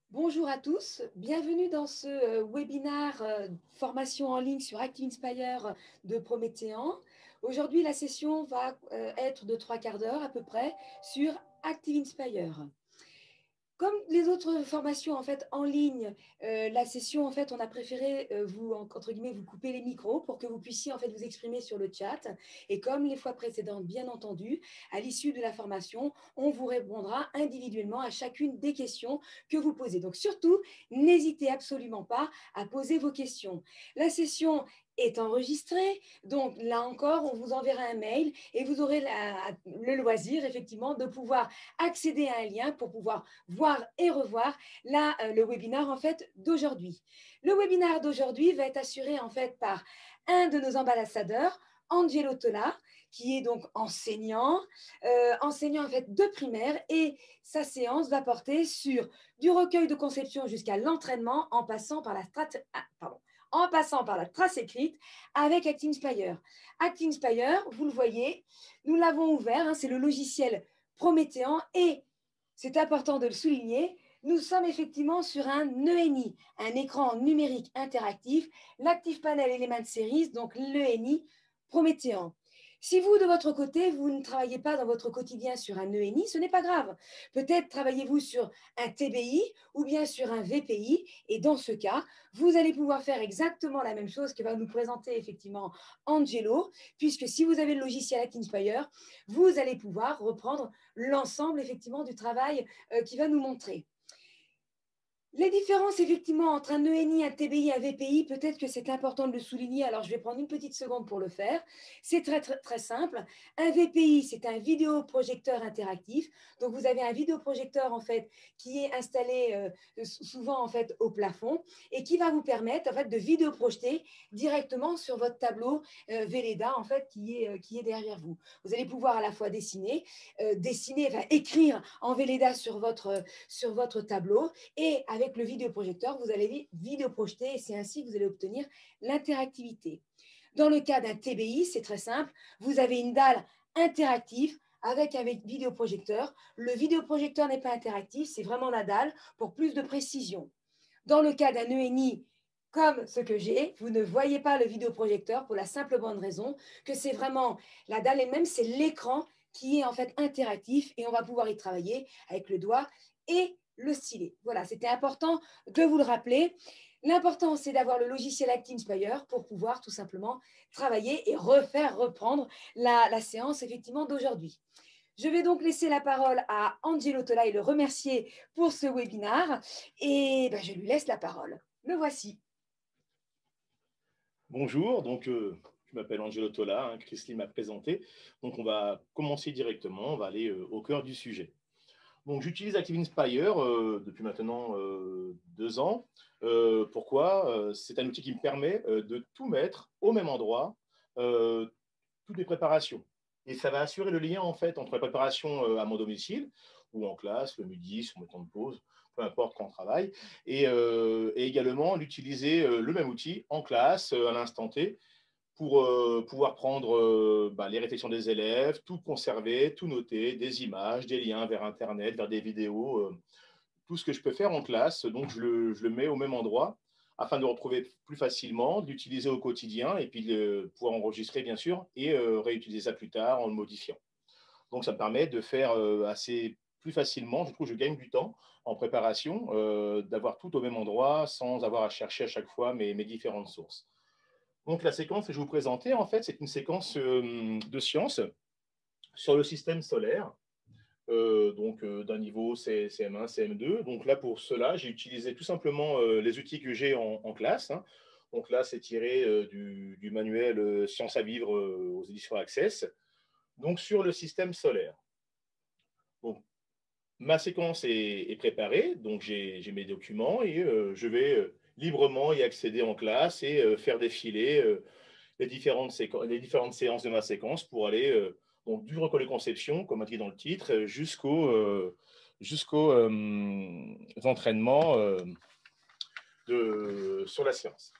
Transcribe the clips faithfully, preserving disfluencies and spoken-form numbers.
Bonjour à tous, bienvenue dans ce euh, webinaire euh, formation en ligne sur Active Inspire de Prométhéan. Aujourd'hui, la session va euh, être de trois quarts d'heure à peu près sur Active Inspire. Comme les autres formations en fait en ligne, euh, la session en fait on a préféré euh, vous entre guillemets vous couper les micros pour que vous puissiez en fait vous exprimer sur le chat. Et comme les fois précédentes, bien entendu, à l'issue de la formation, on vous répondra individuellement à chacune des questions que vous posez. Donc surtout, n'hésitez absolument pas à poser vos questions. La session est enregistrée, donc là encore, on vous enverra un mail et vous aurez la, le loisir effectivement de pouvoir accéder à un lien pour pouvoir voir et revoir là, euh, le webinaire en fait d'aujourd'hui. Le webinaire d'aujourd'hui va être assuré en fait par un de nos ambassadeurs, Angelo Tola, qui est donc enseignant, euh, enseignant en fait de primaire, et sa séance va porter sur du recueil de conception jusqu'à l'entraînement en passant par la strat... ah, pardon, en passant par la trace écrite avec ActInspire. ActInspire, vous le voyez, nous l'avons ouvert, hein, c'est le logiciel Prométhéan, et c'est important de le souligner, nous sommes effectivement sur un E N I, un écran numérique interactif, l'Active Panel Element Series, donc l'E N I Prométhéan. Si vous, de votre côté, vous ne travaillez pas dans votre quotidien sur un E N I, ce n'est pas grave. Peut-être travaillez-vous sur un T B I ou bien sur un V P I, et dans ce cas, vous allez pouvoir faire exactement la même chose que va nous présenter effectivement Angelo, puisque si vous avez le logiciel ActInspire, vous allez pouvoir reprendre l'ensemble effectivement du travail euh, qui va nous montrer. Les différences, effectivement, entre un E N I, un T B I, un V P I, peut-être que c'est important de le souligner, alors je vais prendre une petite seconde pour le faire. C'est très, très, très simple. Un V P I, c'est un vidéoprojecteur interactif. Donc, vous avez un vidéoprojecteur, en fait, qui est installé euh, souvent, en fait, au plafond et qui va vous permettre, en fait, de vidéoprojeter directement sur votre tableau euh, Velleda, en fait, qui est, euh, qui est derrière vous. Vous allez pouvoir à la fois dessiner, euh, dessiner, enfin, écrire en Velleda sur votre, sur votre tableau, et avec le vidéoprojecteur, vous allez vidéoprojeter et c'est ainsi que vous allez obtenir l'interactivité. Dans le cas d'un T B I, c'est très simple. Vous avez une dalle interactive avec un vidéoprojecteur. Le vidéoprojecteur n'est pas interactif, c'est vraiment la dalle pour plus de précision. Dans le cas d'un E N I comme ce que j'ai, vous ne voyez pas le vidéoprojecteur pour la simple bonne raison que c'est vraiment la dalle elle-même, c'est l'écran qui est en fait interactif et on va pouvoir y travailler avec le doigt et le stylet. Voilà, c'était important de vous le rappeler. L'important, c'est d'avoir le logiciel ActInspire pour pouvoir tout simplement travailler et refaire reprendre la, la séance effectivement d'aujourd'hui. Je vais donc laisser la parole à Angelo Tola et le remercier pour ce webinaire. Et ben, je lui laisse la parole. Le voici. Bonjour, donc euh, je m'appelle Angelo Tola, hein, Christine m'a présenté. Donc on va commencer directement, on va aller euh, au cœur du sujet. Donc j'utilise Active Inspire euh, depuis maintenant euh, deux ans. Euh, pourquoi? Euh, C'est un outil qui me permet euh, de tout mettre au même endroit, euh, toutes les préparations. Et ça va assurer le lien en fait entre la préparation euh, à mon domicile ou en classe, le midi, sur mon temps de pause, peu importe quand on travaille, et, euh, et également l'utiliser euh, le même outil en classe euh, à l'instant T pour euh, pouvoir prendre euh, bah, les réflexions des élèves, tout conserver, tout noter, des images, des liens vers Internet, vers des vidéos, euh, tout ce que je peux faire en classe. Donc, je le, je le mets au même endroit afin de le retrouver plus facilement, de l'utiliser au quotidien et puis de pouvoir enregistrer, bien sûr, et euh, réutiliser ça plus tard en le modifiant. Donc, ça me permet de faire euh, assez plus facilement. Je trouve que je gagne du temps en préparation, euh, d'avoir tout au même endroit sans avoir à chercher à chaque fois mes, mes différentes sources. Donc, la séquence que je vais vous présenter, en fait, c'est une séquence euh, de sciences sur le système solaire, euh, donc euh, d'un niveau C M un, C M deux. Donc là, pour cela, j'ai utilisé tout simplement euh, les outils que j'ai en, en classe. Hein. Donc là, c'est tiré euh, du, du, manuel euh, Sciences à vivre euh, aux éditions Access. Donc, sur le système solaire. Donc, ma séquence est, est préparée, donc j'ai mes documents et euh, je vais euh, librement y accéder en classe et euh, faire défiler euh, les différentes, les différentes séances de ma séquence pour aller euh, donc, du recueil de conception, comme indiqué dans le titre, jusqu'aux euh, jusqu'aux euh, entraînements euh, de, sur la séance.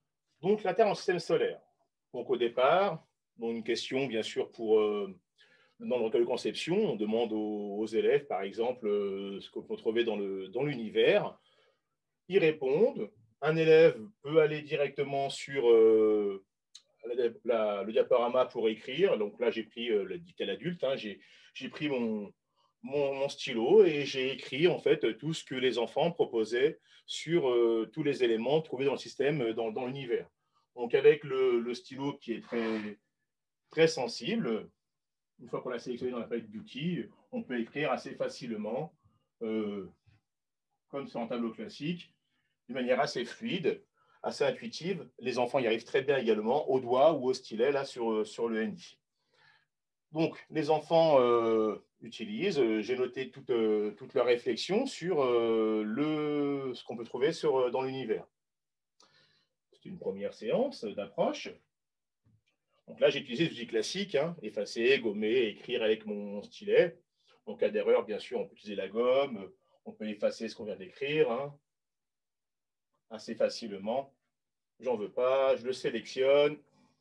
Donc, la Terre en système solaire. Donc, au départ, bon, une question, bien sûr, pour, euh, dans le recueil de conception, on demande aux, aux élèves, par exemple, euh, ce qu'on peut trouver dans le, dans l'univers. Ils répondent. Un élève peut aller directement sur euh, la, la, le diaporama pour écrire. Donc là, j'ai pris euh, la dictée à l'adulte. Hein, j'ai pris mon, mon, mon, stylo et j'ai écrit en fait tout ce que les enfants proposaient sur euh, tous les éléments trouvés dans le système, dans, dans l'univers. Donc avec le, le stylo qui est très, très sensible, une fois qu'on l'a sélectionné dans la palette d'outils, on peut écrire assez facilement, euh, comme sur un tableau classique, d'une manière assez fluide, assez intuitive. Les enfants y arrivent très bien également, au doigt ou au stylet, là, sur, sur le N I. Donc, les enfants euh, utilisent, euh, j'ai noté toutes euh, toute leurs réflexions sur euh, le, ce qu'on peut trouver sur, dans l'univers. C'est une première séance d'approche. Donc là, j'ai utilisé les outils classiques, hein, effacer, gommer, écrire avec mon stylet. En cas d'erreur, bien sûr, on peut utiliser la gomme, on peut effacer ce qu'on vient d'écrire, hein, assez facilement. J'en veux pas, je le sélectionne,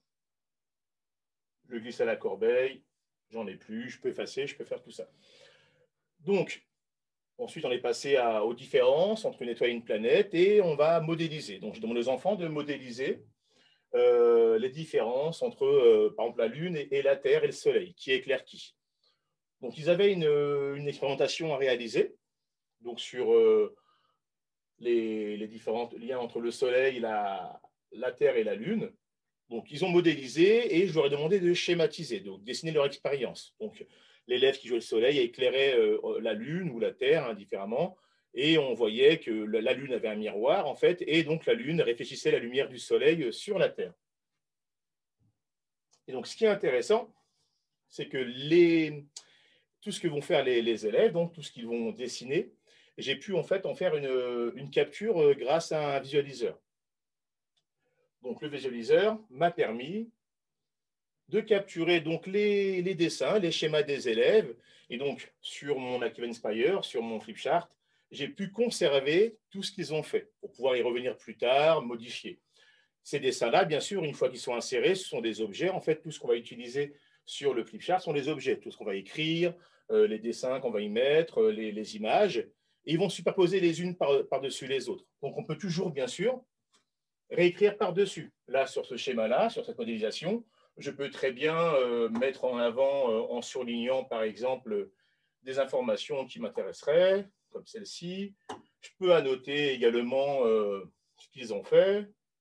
je le glisse à la corbeille, j'en ai plus, je peux effacer, je peux faire tout ça. Donc, ensuite, on est passé à, aux différences entre nettoyer une planète et on va modéliser. Donc, je demande aux enfants de modéliser Euh, les différences entre, euh, par exemple, la Lune et, et la Terre et le Soleil, qui éclaire qui. Donc, ils avaient une, une expérimentation à réaliser donc sur euh, les, les différents liens entre le Soleil, la, la Terre et la Lune. Donc, ils ont modélisé et je leur ai demandé de schématiser, donc dessiner leur expérience. Donc, l'élève qui jouait le Soleil éclairait euh, la Lune ou la Terre indifféremment, et on voyait que la Lune avait un miroir, en fait, et donc la Lune réfléchissait la lumière du Soleil sur la Terre. Et donc, ce qui est intéressant, c'est que les, tout ce que vont faire les, les élèves, donc tout ce qu'ils vont dessiner, j'ai pu en fait en faire une, une capture grâce à un visualiseur. Donc, le visualiseur m'a permis de capturer donc les, les dessins, les schémas des élèves. Et donc, sur mon Active Inspire, sur mon flipchart, j'ai pu conserver tout ce qu'ils ont fait pour pouvoir y revenir plus tard, modifier. Ces dessins-là, bien sûr, une fois qu'ils sont insérés, ce sont des objets. En fait, tout ce qu'on va utiliser sur le flipchart sont des objets. Tout ce qu'on va écrire, euh, les dessins qu'on va y mettre, euh, les, les images. Et ils vont superposer les unes par, par-dessus les autres. Donc, on peut toujours, bien sûr, réécrire par-dessus. Là, sur ce schéma-là, sur cette modélisation, je peux très bien euh, mettre en avant, euh, en surlignant, par exemple, des informations qui m'intéresseraient, comme celle-ci. Je peux annoter également euh, ce qu'ils ont fait.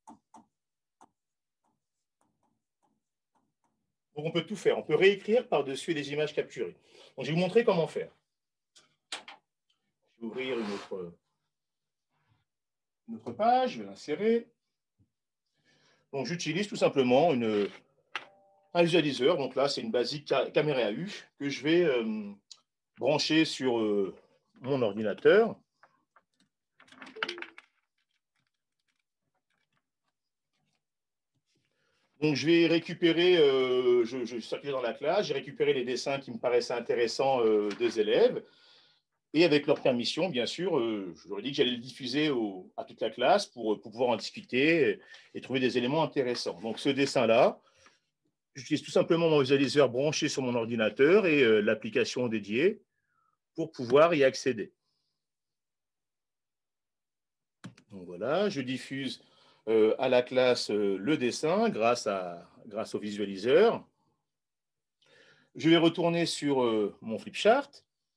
Donc, on peut tout faire. On peut réécrire par-dessus les images capturées. Donc, je vais vous montrer comment faire. Je vais ouvrir une autre, une autre page, je vais l'insérer. Donc, j'utilise tout simplement une, un visualiseur. Donc là, c'est une basique caméra à U que je vais euh, brancher sur euh, mon ordinateur. Donc, je vais récupérer, euh, je, je circule dans la classe, j'ai récupéré les dessins qui me paraissaient intéressants euh, des élèves. Et avec leur permission, bien sûr, euh, je leur ai dit que j'allais le diffuser au, à toute la classe pour, pour pouvoir en discuter et, et trouver des éléments intéressants. Donc, ce dessin-là, j'utilise tout simplement mon visualiseur branché sur mon ordinateur et euh, l'application dédiée pour pouvoir y accéder. Donc voilà, je diffuse euh, à la classe euh, le dessin grâce, à, grâce au visualiseur. Je vais retourner sur euh, mon flipchart.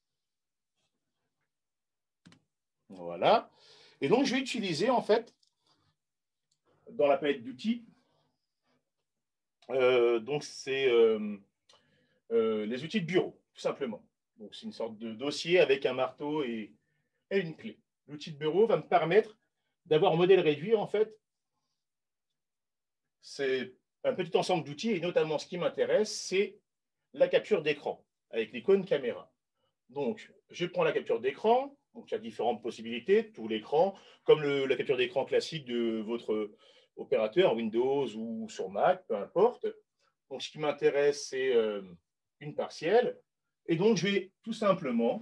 Voilà. Et donc, je vais utiliser, en fait, dans la palette d'outils, euh, donc c'est euh, euh, les outils de bureau, tout simplement. Donc, c'est une sorte de dossier avec un marteau et, et une clé. L'outil de bureau va me permettre d'avoir un modèle réduit, en fait. C'est un petit ensemble d'outils, et notamment, ce qui m'intéresse, c'est la capture d'écran avec l'icône caméra. Donc, je prends la capture d'écran. Donc, il y a différentes possibilités, tout l'écran, comme le, la capture d'écran classique de votre opérateur, Windows ou sur Mac, peu importe. Donc, ce qui m'intéresse, c'est euh, une partielle. Et donc, je vais tout simplement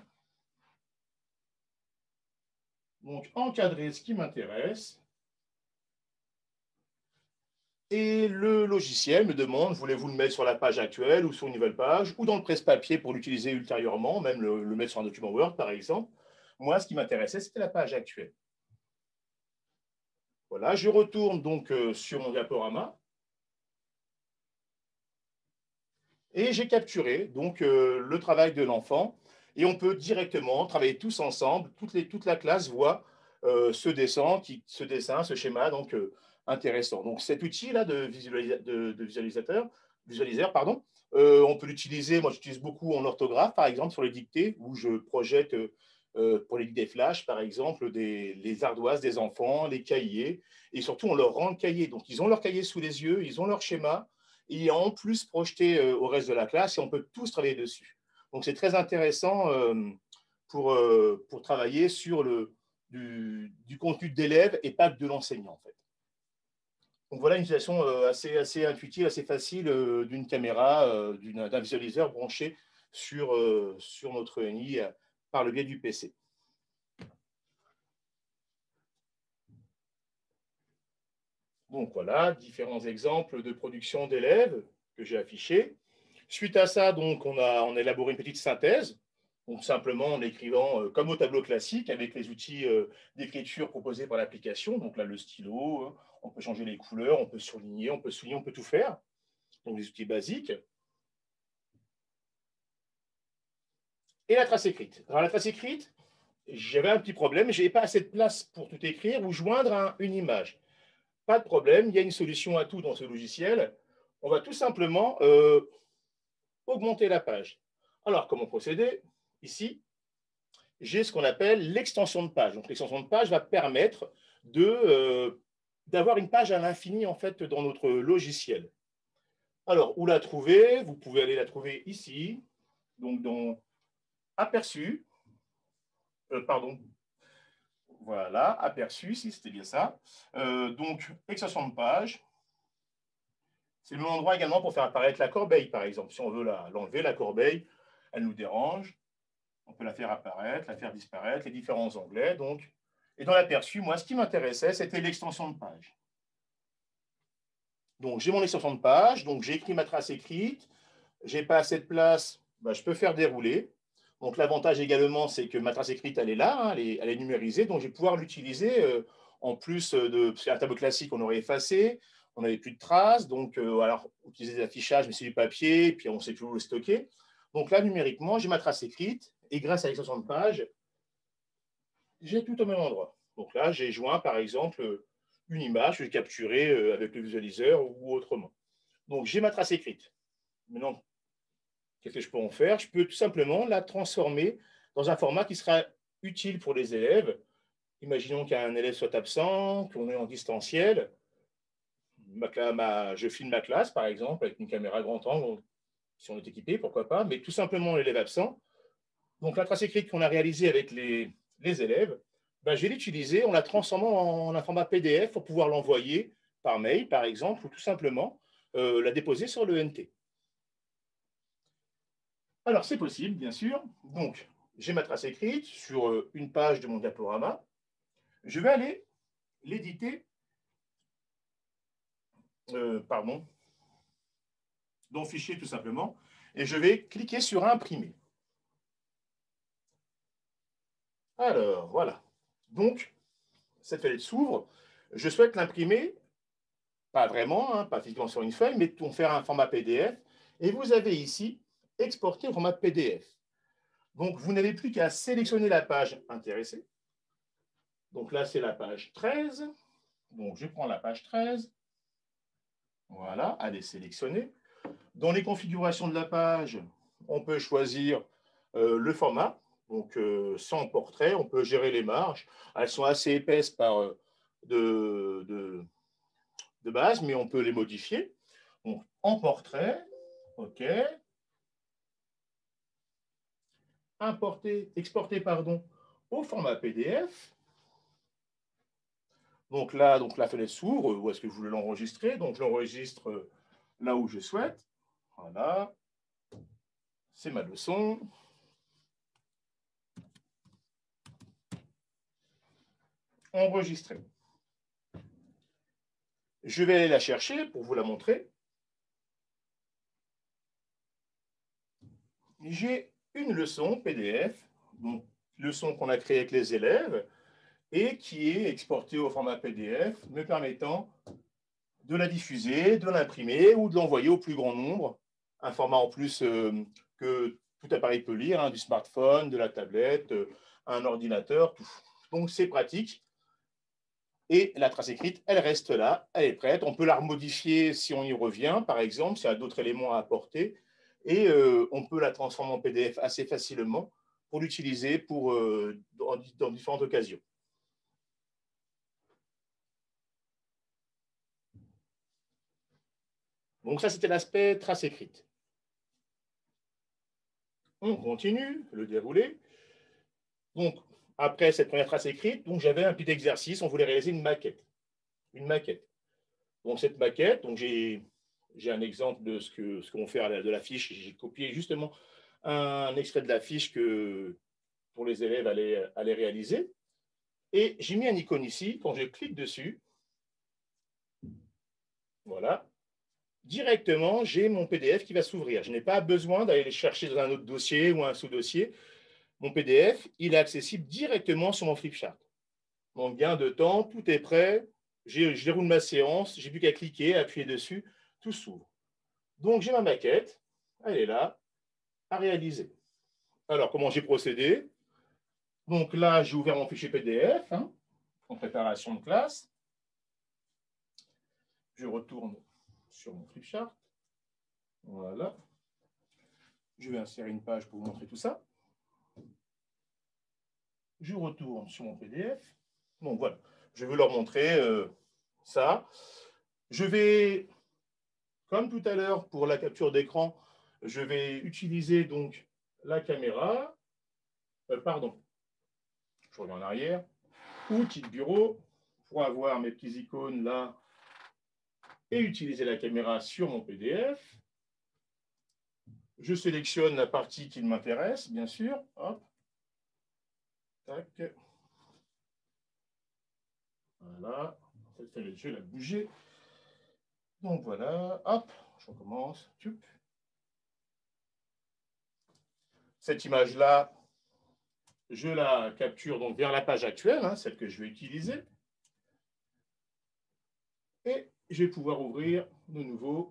donc, encadrer ce qui m'intéresse. Et le logiciel me demande, voulez-vous le mettre sur la page actuelle ou sur une nouvelle page, ou dans le presse-papier pour l'utiliser ultérieurement, même le, le mettre sur un document Word, par exemple. Moi, ce qui m'intéressait, c'était la page actuelle. Voilà, je retourne donc euh, sur mon diaporama. Et j'ai capturé donc euh, le travail de l'enfant. Et on peut directement travailler tous ensemble. Toute, les, toute la classe voit euh, ce dessin, qui, ce dessin, ce schéma donc euh, intéressant. Donc cet outil-là de, visualisa de, de visualisateur, visualiseur, pardon, euh, on peut l'utiliser. Moi, j'utilise beaucoup en orthographe, par exemple, sur les dictées, où je projette euh, pour les dictées flash, par exemple, des, les ardoises des enfants, les cahiers. Et surtout, on leur rend le cahier. Donc, ils ont leur cahier sous les yeux, ils ont leur schéma. Et en plus projeté euh, au reste de la classe et on peut tous travailler dessus. Donc c'est très intéressant euh, pour, euh, pour travailler sur le, du, du contenu d'élèves et pas que de l'enseignant en fait. Donc voilà une utilisation euh, assez, assez intuitive, assez facile euh, d'une caméra, euh, d'un visualiseur branché sur, euh, sur notre E N I euh, par le biais du P C. Donc voilà, différents exemples de production d'élèves que j'ai affichés. Suite à ça, donc, on a, on a élaboré une petite synthèse, donc simplement en écrivant euh, comme au tableau classique avec les outils euh, d'écriture proposés par l'application. Donc là, le stylo, euh, on peut changer les couleurs, on peut surligner, on peut souligner, on peut tout faire. Donc des outils basiques. Et la trace écrite. Alors la trace écrite, j'avais un petit problème, je n'avais pas assez de place pour tout écrire ou joindre un, une image. Pas de problème, il y a une solution à tout dans ce logiciel. On va tout simplement euh, augmenter la page. Alors, comment procéder? Ici, j'ai ce qu'on appelle l'extension de page. Donc, l'extension de page va permettre de, euh, d'avoir une page à l'infini, en fait, dans notre logiciel. Alors, où la trouver? Vous pouvez aller la trouver ici, donc dans Aperçu, euh, pardon, voilà, Aperçu, si c'était bien ça. Euh, donc, extension de page. C'est le même endroit également pour faire apparaître la corbeille, par exemple. Si on veut l'enlever, la, la corbeille, elle nous dérange. On peut la faire apparaître, la faire disparaître, les différents onglets. Donc. Et dans l'aperçu, moi, ce qui m'intéressait, c'était l'extension de page. Donc, j'ai mon extension de page, donc j'ai écrit ma trace écrite. J'ai pas assez de place, bah, je peux faire dérouler. Donc, l'avantage également, c'est que ma trace écrite, elle est là, hein, elle, est, elle est numérisée, donc je vais pouvoir l'utiliser euh, en plus de. Parce qu'un tableau classique, on aurait effacé, on n'avait plus de traces, donc euh, alors, utiliser des affichages, mais c'est du papier, puis on ne sait plus où le stocker. Donc là, numériquement, j'ai ma trace écrite, et grâce à l'extension de page, j'ai tout au même endroit. Donc là, j'ai joint, par exemple, une image que j'ai capturée avec le visualiseur ou autrement. Donc, j'ai ma trace écrite. Maintenant, qu'est-ce que je peux en faire? Je peux tout simplement la transformer dans un format qui sera utile pour les élèves. Imaginons qu'un élève soit absent, qu'on est en distanciel. Ma, ma, je filme ma classe, par exemple, avec une caméra grand angle, si on est équipé, pourquoi pas, mais tout simplement l'élève absent. Donc, la trace écrite qu'on a réalisée avec les, les élèves, ben, je vais l'utiliser en la transformant en un format P D F pour pouvoir l'envoyer par mail, par exemple, ou tout simplement euh, la déposer sur le N T. Alors, c'est possible, bien sûr. Donc, j'ai ma trace écrite sur euh, une page de mon diaporama. Je vais aller l'éditer, euh, pardon, dans Fichier tout simplement, et je vais cliquer sur Imprimer. Alors, voilà. Donc, cette fenêtre s'ouvre. Je souhaite l'imprimer, pas vraiment, hein, pas physiquement sur une feuille, mais pour faire un format P D F. Et vous avez ici exporter au format P D F. Donc, vous n'avez plus qu'à sélectionner la page intéressée. Donc là, c'est la page treize. Donc, je prends la page treize. Voilà, elle est sélectionnée. Dans les configurations de la page, on peut choisir euh, le format. Donc, euh, sans portrait, on peut gérer les marges. Elles sont assez épaisses par, euh, de, de, de base, mais on peut les modifier. Donc, en portrait, OK. Importer, exporter, pardon, au format P D F. Donc là, donc la fenêtre s'ouvre. Où est-ce que je voulais l'enregistrer? Donc, je l'enregistre là où je souhaite. Voilà. C'est ma leçon. Enregistrer. Je vais aller la chercher pour vous la montrer. J'ai une leçon P D F, donc leçon qu'on a créée avec les élèves et qui est exportée au format P D F, me permettant de la diffuser, de l'imprimer ou de l'envoyer au plus grand nombre. Un format en plus euh, que tout appareil peut lire, hein, du smartphone, de la tablette, euh, un ordinateur, tout. Donc c'est pratique. Et la trace écrite, elle reste là, elle est prête. On peut la remodifier si on y revient, par exemple, s'il y a d'autres éléments à apporter. Et euh, on peut la transformer en P D F assez facilement pour l'utiliser pour, euh, dans, dans différentes occasions. Donc ça, c'était l'aspect trace écrite. On continue le déroulé. Donc, après cette première trace écrite, donc j'avais un petit exercice, on voulait réaliser une maquette. Une maquette. Donc cette maquette, donc j'ai un exemple de ce qu'on ce qu'on fait de la fiche. J'ai copié justement un extrait de la fiche que pour les élèves allaient, allaient réaliser. Et j'ai mis un icône ici. Quand je clique dessus, voilà, directement, j'ai mon P D F qui va s'ouvrir. Je n'ai pas besoin d'aller le chercher dans un autre dossier ou un sous-dossier. Mon P D F, il est accessible directement sur mon Flipchart. Donc, gain de temps, tout est prêt. Je déroule ma séance, j'ai plus qu'à cliquer, appuyer dessus, tout s'ouvre. Donc, j'ai ma maquette, elle est là, à réaliser. Alors, comment j'ai procédé? Donc là, j'ai ouvert mon fichier P D F, hein, en préparation de classe. Je retourne sur mon Flipchart. Voilà. Je vais insérer une page pour vous montrer tout ça. Je retourne sur mon P D F. Donc voilà, je vais leur montrer euh, ça. Je vais, comme tout à l'heure pour la capture d'écran, je vais utiliser donc la caméra. Euh, pardon, je reviens en arrière. Outils de bureau pour avoir mes petits icônes là et utiliser la caméra sur mon P D F. Je sélectionne la partie qui m'intéresse, bien sûr. Hop. Tac. Voilà. Je vais la bouger. Donc voilà. Hop. Je recommence. Cette image-là, je la capture donc vers la page actuelle, hein, celle que je vais utiliser. Et je vais pouvoir ouvrir de nouveau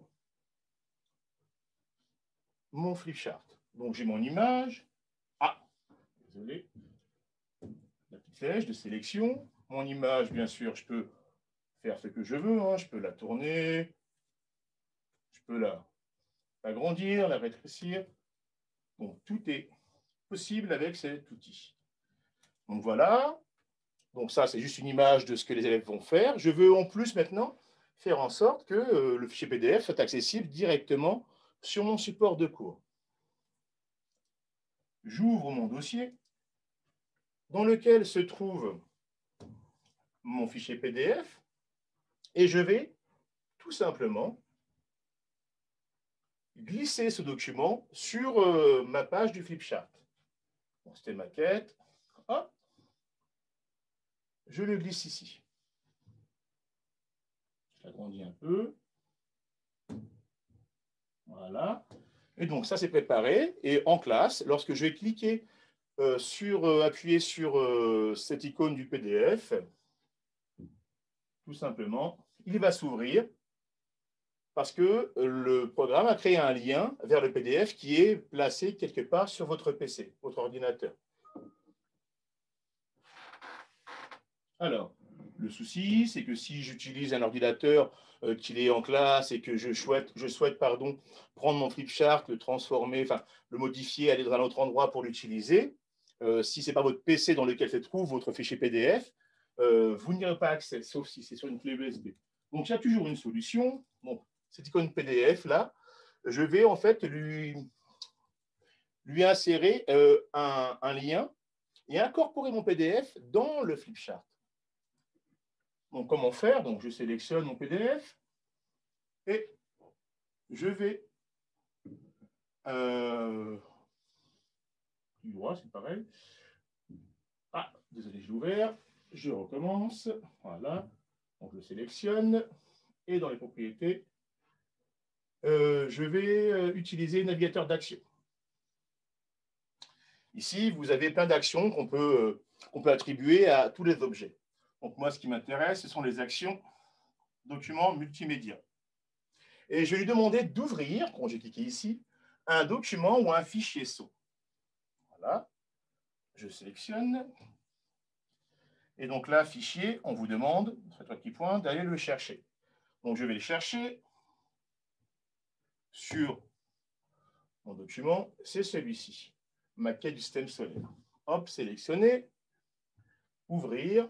mon Flipchart. Donc j'ai mon image. Ah, désolé. La petite flèche de sélection. Mon image, bien sûr, je peux faire ce que je veux. Hein. Je peux la tourner. Je peux la agrandir, la rétrécir. Donc tout est possible avec cet outil. Donc voilà. Donc ça, c'est juste une image de ce que les élèves vont faire. Je veux en plus maintenant faire en sorte que euh, le fichier P D F soit accessible directement sur mon support de cours. J'ouvre mon dossier dans lequel se trouve mon fichier P D F et je vais tout simplement glisser ce document sur euh, ma page du Flipchart. Bon, c'était maquette. Hop. Je le glisse ici. Je l'agrandis un peu. Voilà. Et donc, ça, c'est préparé. Et en classe, lorsque je vais cliquer euh, sur, euh, appuyer sur euh, cette icône du P D F, tout simplement, il va s'ouvrir parce que le programme a créé un lien vers le P D F qui est placé quelque part sur votre P C, votre ordinateur. Alors, le souci, c'est que si j'utilise un ordinateur euh, qu'il est en classe et que je souhaite, je souhaite pardon, prendre mon Flipchart, le transformer, enfin, le modifier, aller dans un autre endroit pour l'utiliser, euh, si ce n'est pas votre P C dans lequel se trouve votre fichier P D F, euh, vous n'y aurez pas accès, sauf si c'est sur une clé U S B. Donc, il y a toujours une solution. Bon, cette icône P D F, là, je vais en fait lui, lui insérer euh, un, un lien et incorporer mon P D F dans le Flipchart. Donc, comment faire? Donc, je sélectionne mon P D F et je vais euh, du droit, c'est pareil. Ah, désolé, je l'ai ouvert. Je recommence. Voilà. Donc, je sélectionne. et dans les propriétés, euh, je vais euh, utiliser navigateur d'action. Ici, vous avez plein d'actions qu'on peut, euh, qu'on peut attribuer à tous les objets. Donc moi, ce qui m'intéresse, ce sont les actions documents multimédia. Et je vais lui demander d'ouvrir, quand j'ai cliqué ici, un document ou un fichier saut. Voilà, je sélectionne. Et donc là, fichier, on vous demande, sur trois petits points, d'aller le chercher. Donc je vais le chercher sur mon document, c'est celui-ci, maquette du système solaire. Hop, sélectionner, ouvrir,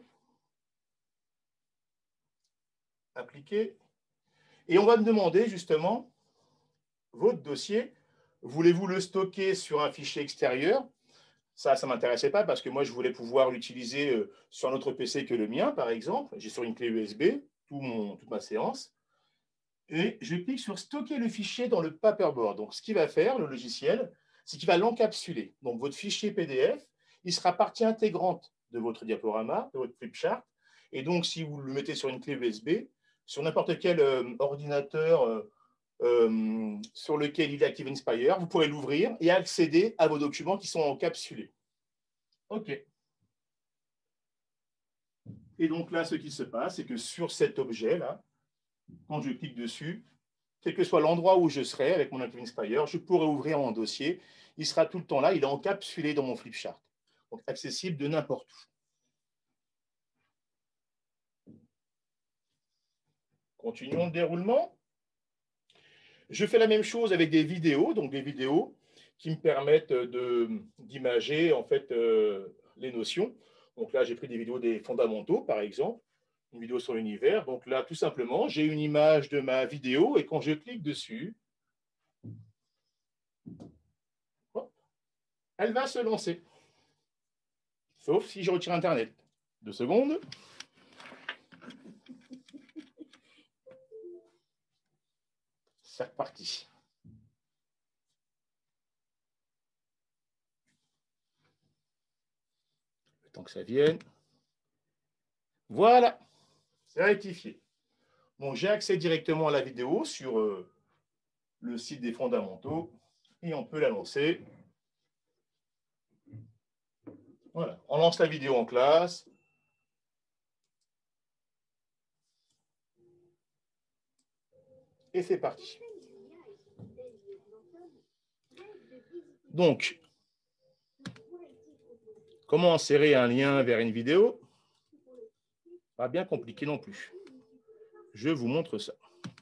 appliquer. Et on va me demander justement, votre dossier, voulez-vous le stocker sur un fichier extérieur? Ça, ça ne m'intéressait pas parce que moi, je voulais pouvoir l'utiliser sur un autre P C que le mien, par exemple. J'ai sur une clé U S B tout mon, toute ma séance. Et je clique sur stocker le fichier dans le paperboard. Donc, ce qu'il va faire, le logiciel, c'est qu'il va l'encapsuler. Donc, votre fichier P D F, il sera partie intégrante de votre diaporama, de votre flipchart. Et donc, si vous le mettez sur une clé U S B, sur n'importe quel euh, ordinateur euh, euh, sur lequel il est Active Inspire, vous pourrez l'ouvrir et accéder à vos documents qui sont encapsulés. OK. Et donc là, ce qui se passe, c'est que sur cet objet-là, quand je clique dessus, quel que soit l'endroit où je serai avec mon Active Inspire, je pourrai ouvrir mon dossier. Il sera tout le temps là, il est encapsulé dans mon flipchart. Donc accessible de n'importe où. Continuons le déroulement. Je fais la même chose avec des vidéos, donc des vidéos qui me permettent d'imager en fait euh, les notions. Donc là, j'ai pris des vidéos des fondamentaux, par exemple, une vidéo sur l'univers. Donc là, tout simplement, j'ai une image de ma vidéo et quand je clique dessus, hop, elle va se lancer. Sauf si je retire Internet. Deux secondes. C'est reparti. Le temps que ça vienne. Voilà, c'est rectifié. Bon, j'ai accès directement à la vidéo sur euh, le site des fondamentaux et on peut la lancer. Voilà, on lance la vidéo en classe. Et c'est parti. Donc, comment insérer un lien vers une vidéo? Pas bien compliqué non plus. Je vous montre ça.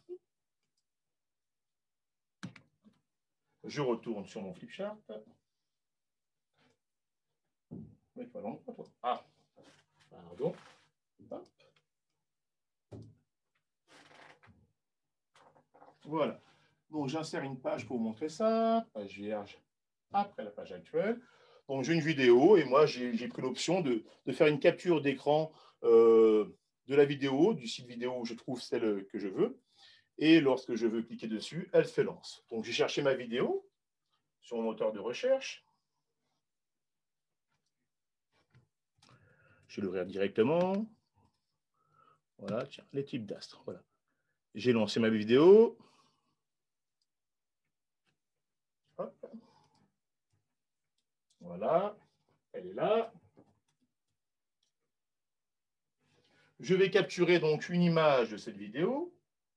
Je retourne sur mon flipchart. Ah, pardon. Hop. Voilà. Donc, j'insère une page pour vous montrer ça. Page vierge après la page actuelle. Donc, j'ai une vidéo et moi, j'ai pris l'option de, de faire une capture d'écran euh, de la vidéo, du site vidéo où je trouve celle que je veux. Et lorsque je veux cliquer dessus, elle se lance. Donc, j'ai cherché ma vidéo sur mon moteur de recherche. Je vais l'ouvrir directement. Voilà, tiens, les types d'astres. Voilà. J'ai lancé ma vidéo. Hop. Voilà, elle est là. Je vais capturer donc une image de cette vidéo.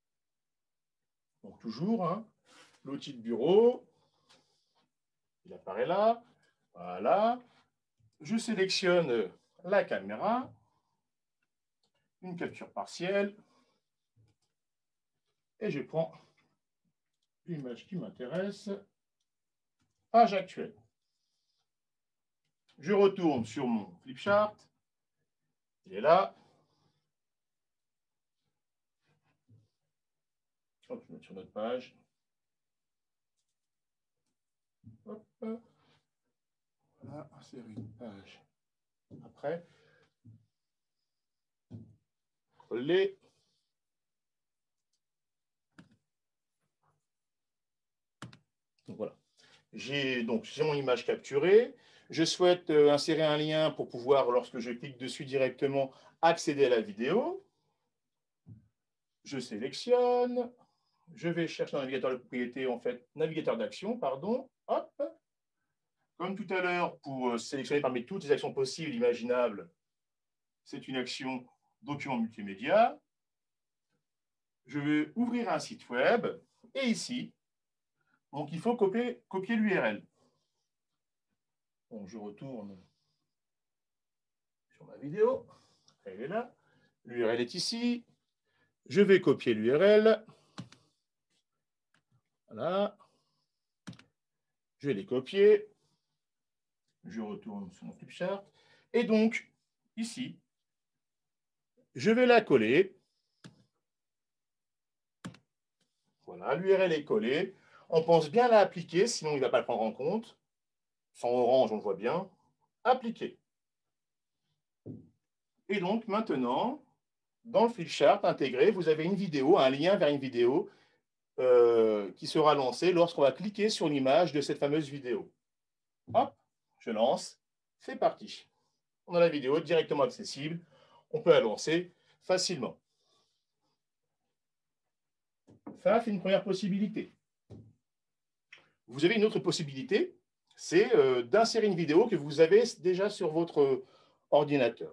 Donc toujours, hein, l'outil de bureau. Il apparaît là. Voilà. Je sélectionne la caméra. Une capture partielle. Et je prends l'image qui m'intéresse. Page actuelle. Je retourne sur mon flipchart. Il est là. Hop, je vais mettre sur notre page. Hop. Voilà, insérer une page. Après, coller. Donc voilà. J'ai donc mon image capturée. Je souhaite euh, insérer un lien pour pouvoir, lorsque je clique dessus directement, accéder à la vidéo. je sélectionne, je vais chercher dans le navigateur de propriété, en fait, navigateur d'action, pardon, hop. Comme tout à l'heure, pour sélectionner parmi toutes les actions possibles, imaginables, c'est une action document multimédia. Je vais ouvrir un site web, et ici, donc il faut copier, copier l'U R L. Donc je retourne sur ma vidéo, elle est là, l'U R L est ici, je vais copier l'U R L, voilà, je vais les copier, je retourne sur mon Flipchart, et donc, ici, je vais la coller, voilà, l'U R L est collée, on pense bien la appliquer, sinon il ne va pas le prendre en compte, sans orange, on le voit bien, appliquer. Et donc, maintenant, dans le Flipchart intégré, vous avez une vidéo, un lien vers une vidéo euh, qui sera lancée lorsqu'on va cliquer sur l'image de cette fameuse vidéo. Hop, je lance, c'est parti. On a la vidéo directement accessible, on peut la lancer facilement. Ça, c'est une première possibilité. Vous avez une autre possibilité, c'est euh, d'insérer une vidéo que vous avez déjà sur votre ordinateur.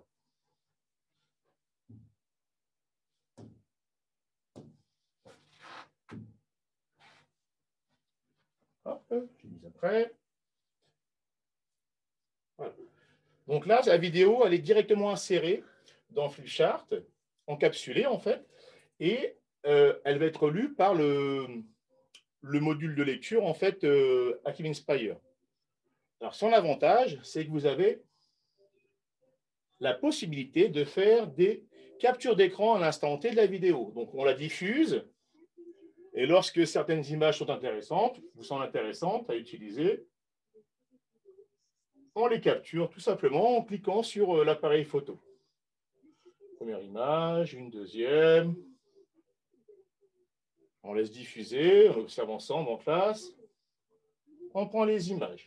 Hop, j'ai mis après. Voilà. Donc là, la vidéo, elle est directement insérée dans Flipchart, encapsulée en fait, et euh, elle va être lue par le, le module de lecture en fait euh, Active Inspire. Alors son avantage, c'est que vous avez la possibilité de faire des captures d'écran à l'instant T de la vidéo. Donc on la diffuse, et lorsque certaines images sont intéressantes, vous semblent intéressantes à utiliser, on les capture tout simplement en cliquant sur l'appareil photo. Première image, une deuxième. On laisse diffuser, on observe ensemble en classe. On prend les images.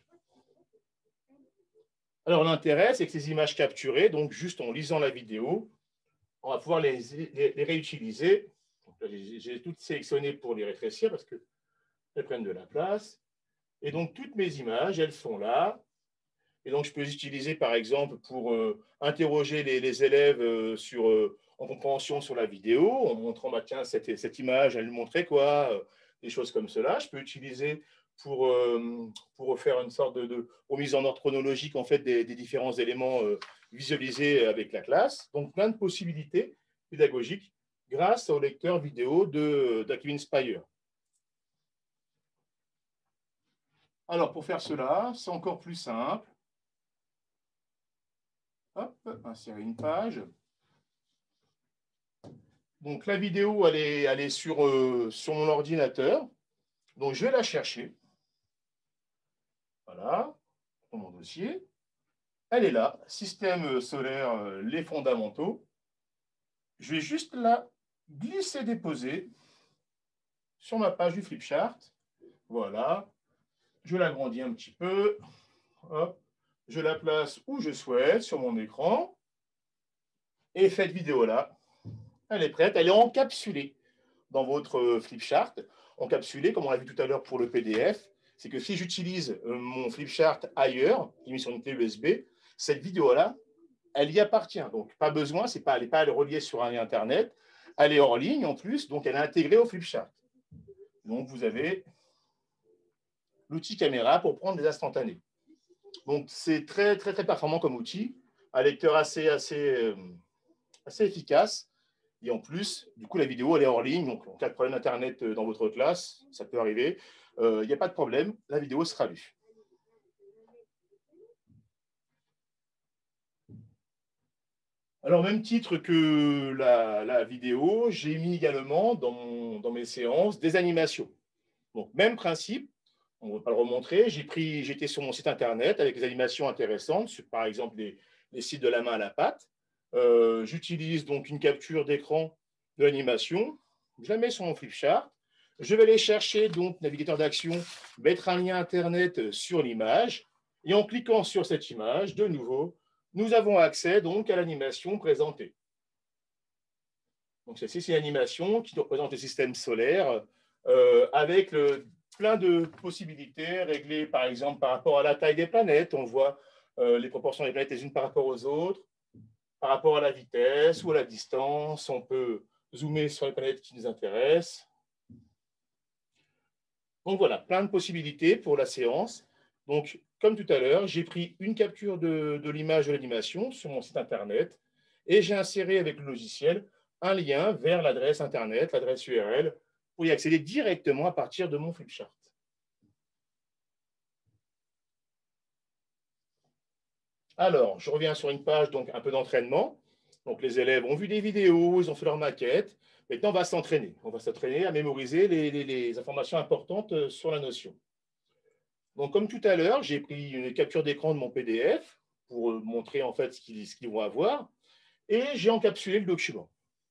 Alors l'intérêt, c'est que ces images capturées, donc juste en lisant la vidéo, on va pouvoir les, les, les réutiliser. J'ai toutes sélectionnées pour les rétrécir parce qu'elles prennent de la place. Et donc toutes mes images, elles sont là. Et donc, je peux les utiliser, par exemple, pour euh, interroger les, les élèves euh, sur, euh, en compréhension sur la vidéo, en montrant, bah, tiens, cette, cette image, elle montrait quoi, euh, des choses comme cela. Je peux utiliser pour, euh, pour faire une sorte de, de remise en ordre chronologique en fait, des, des différents éléments euh, visualisés avec la classe. Donc, plein de possibilités pédagogiques grâce au lecteur vidéo d'Active Inspire. Alors, pour faire cela, c'est encore plus simple. Hop, insérer une page. Donc la vidéo, elle est, elle est sur, euh, sur mon ordinateur. Donc je vais la chercher. Voilà, dans mon dossier. Elle est là, système solaire, euh, les fondamentaux. Je vais juste la glisser, déposer sur ma page du Flipchart. Voilà, je l'agrandis un petit peu. Hop. Je la place où je souhaite sur mon écran. Et cette vidéo-là, elle est prête, elle est encapsulée dans votre Flipchart. Encapsulée, comme on l'a vu tout à l'heure pour le P D F, c'est que si j'utilise mon Flipchart ailleurs, qui est mis sur une clé U S B, cette vidéo-là, elle y appartient. Donc, pas besoin, c'est pas, elle n'est pas reliée sur un lien Internet, elle est hors ligne en plus, donc elle est intégrée au Flipchart. Donc, vous avez l'outil caméra pour prendre des instantanés. Donc, c'est très, très, très performant comme outil, un lecteur assez, assez, assez efficace. Et en plus, du coup, la vidéo, elle est hors ligne. Donc, en cas de problème d'Internet dans votre classe, ça peut arriver. Il euh, n'y a pas de problème. La vidéo sera lue. Alors, même titre que la, la vidéo, j'ai mis également dans, mon, dans mes séances des animations. Donc, même principe. On ne va pas le remontrer. J'ai pris, j'étais sur mon site Internet avec des animations intéressantes, sur, par exemple, les, les sites de la main à la pâte. Euh, J'utilise donc une capture d'écran de l'animation. Je la mets sur mon Flipchart. Je vais aller chercher donc navigateur d'action, mettre un lien Internet sur l'image. Et en cliquant sur cette image, de nouveau, nous avons accès donc à l'animation présentée. Donc, celle-ci, c'est une animation qui représente le système solaire euh, avec le, plein de possibilités réglées, par exemple, par rapport à la taille des planètes. On voit euh, les proportions des planètes les unes par rapport aux autres, par rapport à la vitesse ou à la distance. On peut zoomer sur les planètes qui nous intéressent. Donc, voilà, plein de possibilités pour la séance. Donc, comme tout à l'heure, j'ai pris une capture de, de l'image de l'animation sur mon site Internet et j'ai inséré avec le logiciel un lien vers l'adresse Internet, l'adresse U R L, pour y accéder directement à partir de mon flipchart. Alors, je reviens sur une page, donc un peu d'entraînement. Donc, les élèves ont vu des vidéos, ils ont fait leur maquette. Maintenant, on va s'entraîner. On va s'entraîner à mémoriser les, les, les informations importantes sur la notion. Donc, comme tout à l'heure, j'ai pris une capture d'écran de mon P D F pour montrer en fait ce qu'ils, ce qu'ils vont avoir. Et j'ai encapsulé le document.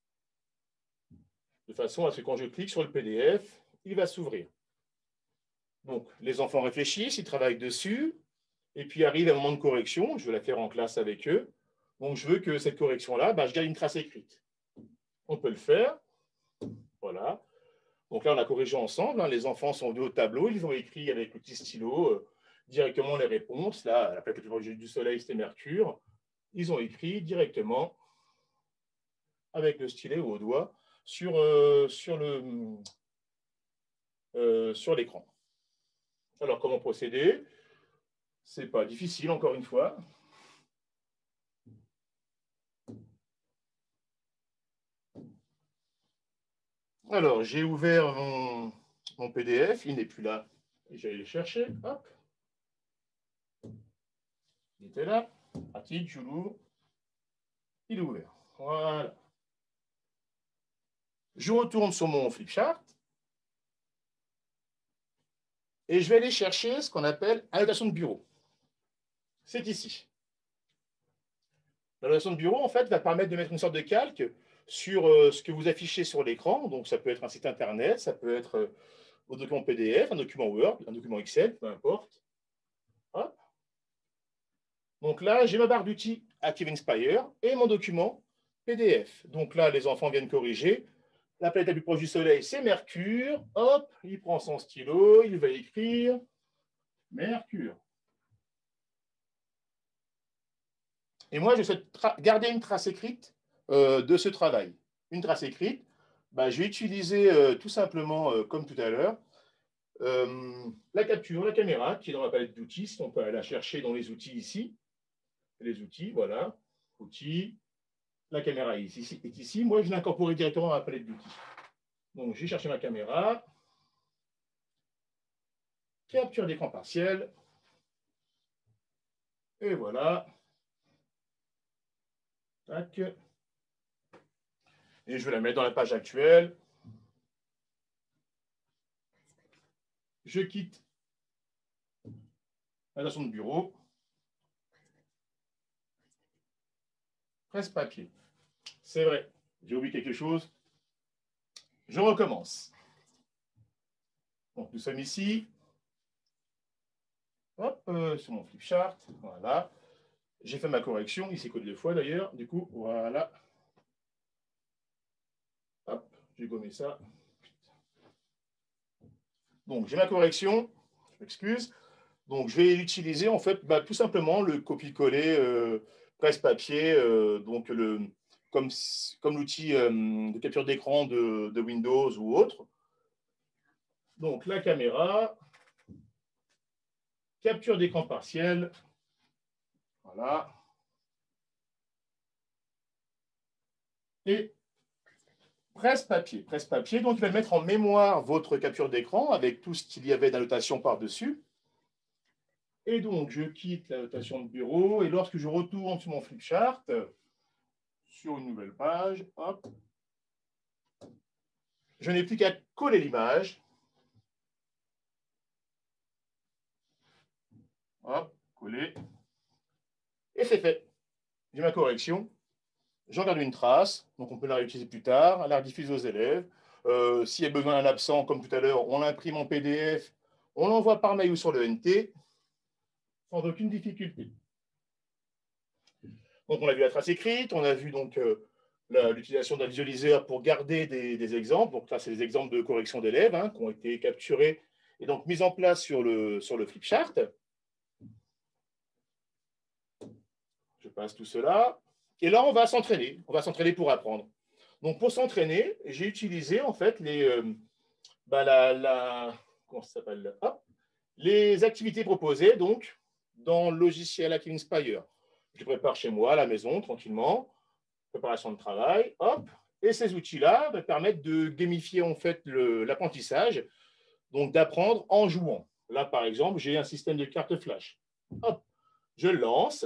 De façon à ce que quand je clique sur le P D F, il va s'ouvrir. Donc, les enfants réfléchissent, ils travaillent dessus, et puis arrive un moment de correction, je vais la faire en classe avec eux. Donc, je veux que cette correction-là, bah, je garde une trace écrite. On peut le faire. Voilà. Donc là, on a corrigé ensemble. Hein. Les enfants sont venus au tableau, ils ont écrit avec le petit stylo euh, directement les réponses. Là, la planète du Soleil, c'était Mercure. Ils ont écrit directement avec le stylet ou au doigt sur, euh, sur le, euh, sur l'écran. Alors, comment procéder? C'est pas difficile, encore une fois. Alors, j'ai ouvert mon, mon P D F, il n'est plus là. J'allais le chercher, hop. Il était là, pratique, je l'ouvre. Il est ouvert, voilà. Je retourne sur mon flipchart et je vais aller chercher ce qu'on appelle annotation de bureau. C'est ici. L'annotation de bureau, en fait, va permettre de mettre une sorte de calque sur euh, ce que vous affichez sur l'écran. Donc, ça peut être un site Internet, ça peut être euh, un document P D F, un document Word, un document Excel, peu importe. Hop. Donc là, j'ai ma barre d'outils Active Inspire et mon document P D F. Donc là, les enfants viennent corriger. La planète la plus proche du Soleil, c'est Mercure. Hop, il prend son stylo, il va écrire Mercure. Et moi, je souhaite garder une trace écrite euh, de ce travail. Une trace écrite, bah, je vais utiliser euh, tout simplement, euh, comme tout à l'heure, euh, la capture, la caméra, qui est dans la palette d'outils. On peut aller la chercher dans les outils ici. Les outils, voilà. Outils. La caméra est ici. Est ici. Moi, je l'ai incorporée directement dans la palette d'outils. Donc, j'ai cherché ma caméra. Capture d'écran partiel. Et voilà. Tac. Et je vais la mettre dans la page actuelle. Je quitte la station de bureau. Presse-papier. C'est vrai, j'ai oublié quelque chose. Je recommence. Donc, nous sommes ici. Hop, euh, sur mon flipchart. Voilà. J'ai fait ma correction. Il s'est collé deux fois d'ailleurs. Du coup, voilà. Hop, j'ai gommé ça. Donc, j'ai ma correction. Je m'excuse. Donc, je vais utiliser en fait bah, tout simplement le copier-coller euh, presse-papier, euh, donc le, comme, comme l'outil euh, de capture d'écran de, de Windows ou autre. Donc, la caméra, capture d'écran partiel. Voilà. Et presse-papier. Presse-papier, donc il va mettre en mémoire votre capture d'écran avec tout ce qu'il y avait d'annotation par-dessus. Et donc, je quitte la notation de bureau et lorsque je retourne sur mon flipchart, sur une nouvelle page, hop, je n'ai plus qu'à coller l'image. Hop, coller. Et c'est fait. J'ai ma correction. J'en garde une trace, donc on peut la réutiliser plus tard, la rediffuser aux élèves. Euh, S'il y a besoin d'un absent, comme tout à l'heure, on l'imprime en P D F, on l'envoie par mail ou sur le N T, sans aucune difficulté. Donc on a vu la trace écrite, on a vu donc euh, l'utilisation d'un visualiseur pour garder des, des exemples. Donc là, c'est des exemples de correction d'élèves hein, qui ont été capturés et donc mis en place sur le, sur le flipchart. Je passe tout cela. Et là, on va s'entraîner. On va s'entraîner pour apprendre. Donc, pour s'entraîner, j'ai utilisé en fait les, euh, bah, la, la, comment ça s'appelle Hop, les activités proposées donc dans le logiciel ActiveInspire. Je les prépare chez moi, à la maison, tranquillement. Préparation de travail. Hop. Et ces outils-là bah, permettent de gamifier en fait l'apprentissage, donc d'apprendre en jouant. Là, par exemple, j'ai un système de carte flash. Hop. Je le lance.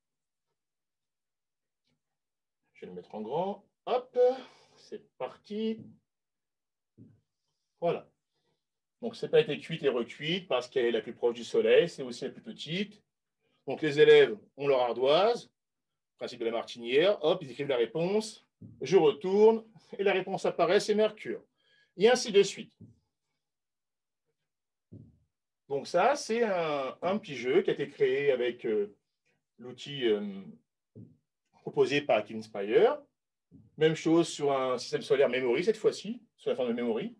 Je vais le mettre en grand. Hop, c'est parti. Voilà. Donc, ce n'est pas été cuite et recuite parce qu'elle est la plus proche du soleil, c'est aussi la plus petite. Donc, les élèves ont leur ardoise, principe de la martinière. Hop, ils écrivent la réponse. Je retourne et la réponse apparaît, c'est Mercure. Et ainsi de suite. Donc, ça, c'est un, un petit jeu qui a été créé avec euh, l'outil euh, proposé par ActiveInspire. Même chose sur un système solaire Memory cette fois-ci, sur la forme de Memory.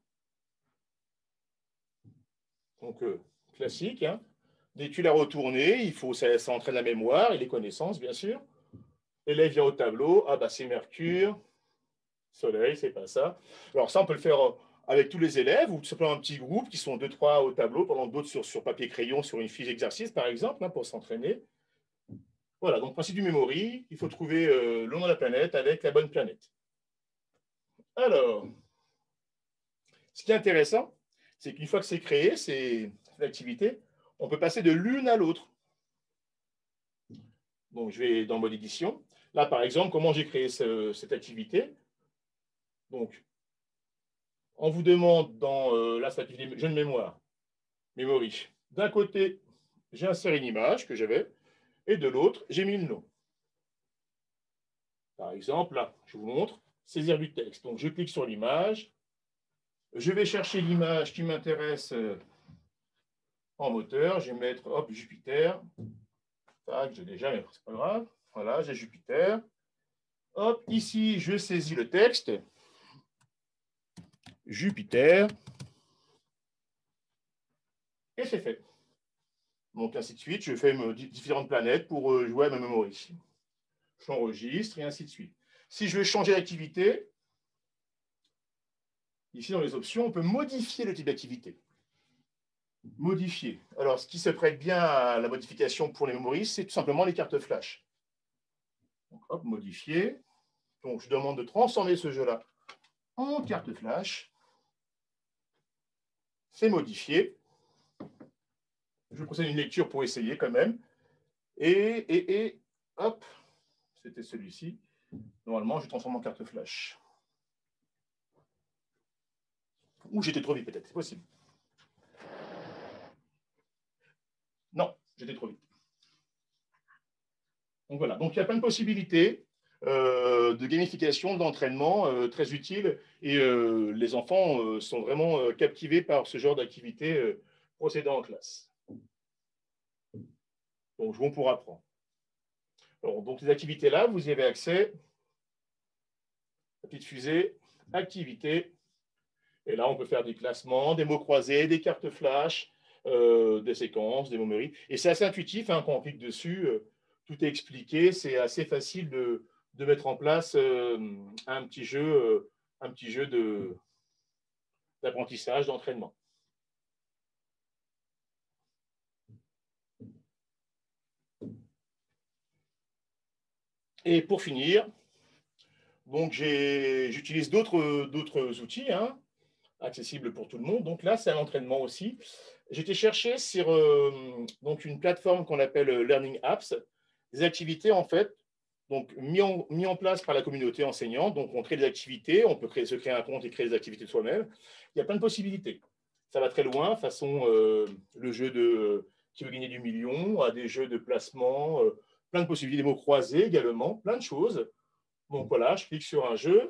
Donc, euh, classique. Hein. Dès que tu l'as retourné, il faut, ça, ça entraîne la mémoire et les connaissances, bien sûr. L'élève vient au tableau. Ah, bah, c'est Mercure. Soleil, c'est pas ça. Alors, ça, on peut le faire avec tous les élèves ou tout simplement un petit groupe qui sont deux, trois au tableau, pendant d'autres sur, sur papier-crayon, sur une fiche d'exercice, par exemple, hein, pour s'entraîner. Voilà, donc, principe du memory, il faut trouver euh, le nom de la planète avec la bonne planète. Alors, ce qui est intéressant, c'est qu'une fois que c'est créé, c'est l'activité, on peut passer de l'une à l'autre. Donc, je vais dans mode édition. Là, par exemple, comment j'ai créé ce, cette activité. Donc, on vous demande dans euh, la activité jeu de mémoire, memory. D'un côté, j'ai inséré une image que j'avais, et de l'autre, j'ai mis le nom. Par exemple, là, je vous montre, saisir du texte. Donc, je clique sur l'image. Je vais chercher l'image qui m'intéresse euh, en moteur. Je vais mettre, hop, Jupiter. Tac, j'ai déjà, mais c'est pas grave. Voilà, j'ai Jupiter. Hop, ici, je saisis le texte. Jupiter. Et c'est fait. Donc, ainsi de suite, je fais mes différentes planètes pour euh, jouer à ma memory. J'enregistre et ainsi de suite. Si je veux changer d'activité, ici dans les options, on peut modifier le type d'activité. Modifier. Alors, ce qui se prête bien à la modification pour les memories, c'est tout simplement les cartes flash. Donc, hop, modifier. Donc, je demande de transformer ce jeu-là en carte flash. C'est modifié. Je procède à une lecture pour essayer quand même. Et, et, et hop, c'était celui-ci. Normalement, je transforme en carte flash. Ou j'étais trop vite peut-être, c'est possible. Non, j'étais trop vite. Donc voilà, donc il y a plein de possibilités euh, de gamification, d'entraînement euh, très utiles et euh, les enfants euh, sont vraiment euh, captivés par ce genre d'activité euh, procédant en classe. Donc jouons pour apprendre. Alors, donc ces activités-là, vous y avez accès. La petite fusée, activité. Et là, on peut faire des classements, des mots croisés, des cartes flash, euh, des séquences, des memories. Et c'est assez intuitif, hein, quand on clique dessus, euh, tout est expliqué. C'est assez facile de, de mettre en place euh, un petit jeu, euh, un petit jeu de, d'apprentissage, d'entraînement. Et pour finir, donc j'utilise d'autres d'autres outils, hein, accessibles pour tout le monde. Donc là, c'est un entraînement aussi. J'ai été chercher sur euh, donc une plateforme qu'on appelle Learning Apps, des activités en fait, donc mis en, mis en place par la communauté enseignante. Donc on crée des activités, on peut créer, se créer un compte et créer des activités de soi-même. Il y a plein de possibilités. Ça va très loin, façon euh, le jeu de euh, qui veut gagner du million, à des jeux de placement, euh, plein de possibilités, des mots croisés également, plein de choses. Donc voilà, je clique sur un jeu.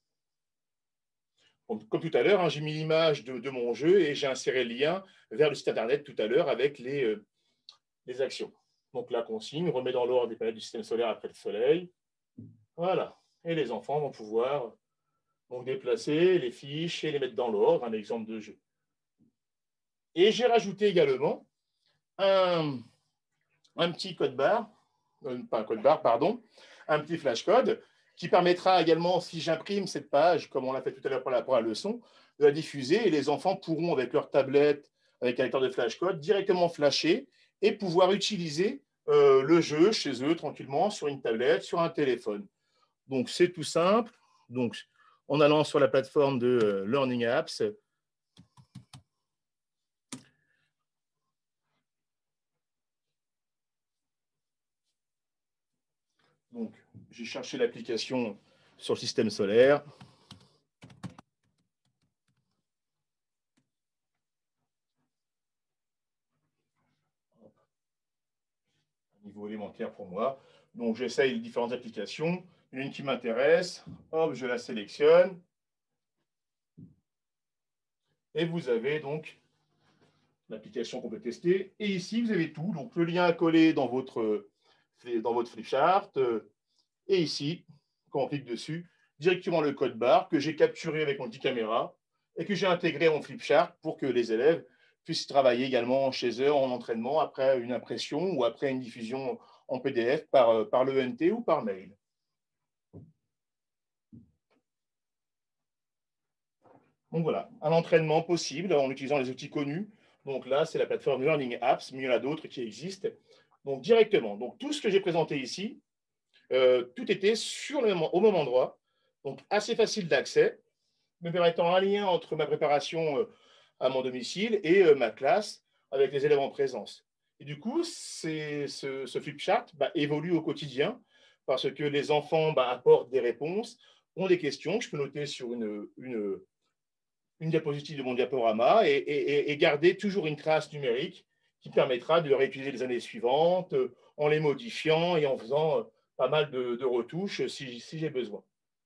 Comme tout à l'heure, hein, j'ai mis l'image de, de mon jeu et j'ai inséré le lien vers le site internet tout à l'heure avec les, euh, les actions. Donc la consigne, remet dans l'ordre des planètes du système solaire après le Soleil. Voilà. et les enfants vont pouvoir donc, déplacer les fiches et les mettre dans l'ordre, un exemple de jeu. Et j'ai rajouté également un, un petit code barre, euh, pas un code barre, pardon, un petit flashcode qui permettra également, si j'imprime cette page, comme on l'a fait tout à l'heure pour la, pour la leçon, de la diffuser et les enfants pourront, avec leur tablette, avec un lecteur de flashcode, directement flasher et pouvoir utiliser euh, le jeu chez eux tranquillement sur une tablette, sur un téléphone. Donc, c'est tout simple. Donc, en allant sur la plateforme de euh, Learning Apps, donc, j'ai cherché l'application sur le système solaire. Niveau élémentaire pour moi. Donc, j'essaye les différentes applications. Une qui m'intéresse, hop, je la sélectionne. Et vous avez donc l'application qu'on peut tester. Et ici, vous avez tout. Donc, le lien à coller dans votre, dans votre flipchart. Et ici, quand on clique dessus, directement le code barre que j'ai capturé avec mon petit caméra et que j'ai intégré en flipchart pour que les élèves puissent travailler également chez eux en entraînement après une impression ou après une diffusion en P D F par, par l'E N T ou par mail. Donc voilà, un entraînement possible en utilisant les outils connus. Donc là, c'est la plateforme Learning Apps, mais il y en a d'autres qui existent. Donc directement, donc tout ce que j'ai présenté ici, euh, tout était sur le même, au même endroit, donc assez facile d'accès, me permettant un lien entre ma préparation euh, à mon domicile et euh, ma classe avec les élèves en présence. Et du coup, ce, ce flipchart bah, évolue au quotidien parce que les enfants bah, apportent des réponses, ont des questions que je peux noter sur une, une, une diapositive de mon diaporama et, et, et garder toujours une trace numérique qui permettra de le réutiliser les années suivantes euh, en les modifiant et en faisant euh, pas mal de, de retouches si, si j'ai besoin.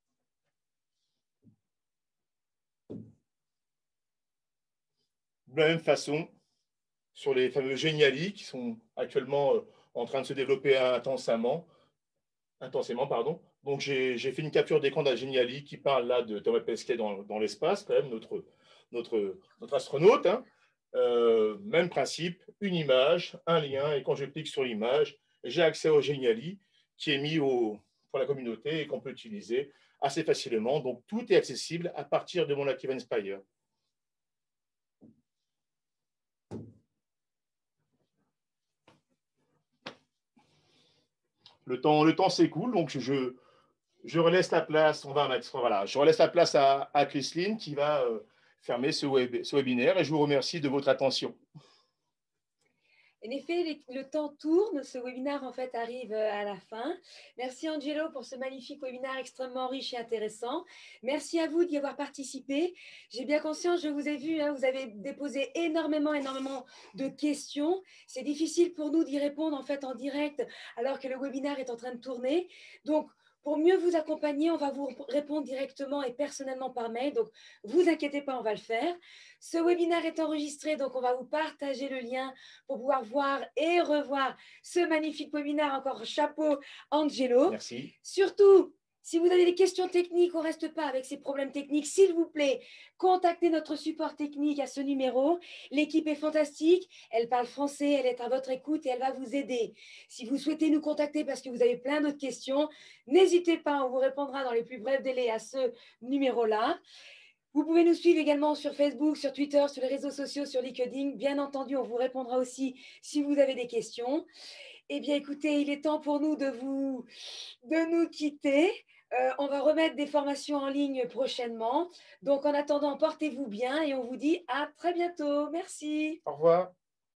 De la même façon, sur les fameux Geniali qui sont actuellement euh, en train de se développer intensément, intensément pardon. Donc j'ai fait une capture d'écran d'un Geniali qui parle là de Thomas Pesquet dans, dans l'espace, quand même, notre, notre, notre astronaute. Hein. Euh, même principe, une image, un lien, et quand je clique sur l'image, j'ai accès au Geniali qui est mis au, pour la communauté et qu'on peut utiliser assez facilement. Donc tout est accessible à partir de mon Active Inspire. Le temps, le temps s'écoule, donc je, je relaisse la place, on va mettre, voilà, je relaisse la place à, à Chrisline qui va euh, fermer ce, web, ce webinaire et je vous remercie de votre attention. En effet, les, le temps tourne, ce webinaire en fait arrive à la fin. Merci Angelo pour ce magnifique webinaire extrêmement riche et intéressant. Merci à vous d'y avoir participé. J'ai bien conscience, je vous ai vu, hein, vous avez déposé énormément, énormément de questions. C'est difficile pour nous d'y répondre en fait en direct alors que le webinaire est en train de tourner. Donc, pour mieux vous accompagner, on va vous répondre directement et personnellement par mail. Donc, vous inquiétez pas, on va le faire. Ce webinaire est enregistré, donc on va vous partager le lien pour pouvoir voir et revoir ce magnifique webinaire. Encore chapeau, Angelo. Merci. Surtout, si vous avez des questions techniques, on ne reste pas avec ces problèmes techniques, s'il vous plaît, contactez notre support technique à ce numéro. L'équipe est fantastique, elle parle français, elle est à votre écoute et elle va vous aider. Si vous souhaitez nous contacter parce que vous avez plein d'autres questions, n'hésitez pas, on vous répondra dans les plus brefs délais à ce numéro-là. Vous pouvez nous suivre également sur Facebook, sur Twitter, sur les réseaux sociaux, sur LinkedIn. Bien entendu, on vous répondra aussi si vous avez des questions. Eh bien, écoutez, il est temps pour nous de, vous, de nous quitter. Euh, on va remettre des formations en ligne prochainement. Donc, en attendant, portez-vous bien et on vous dit à très bientôt. Merci. Au revoir.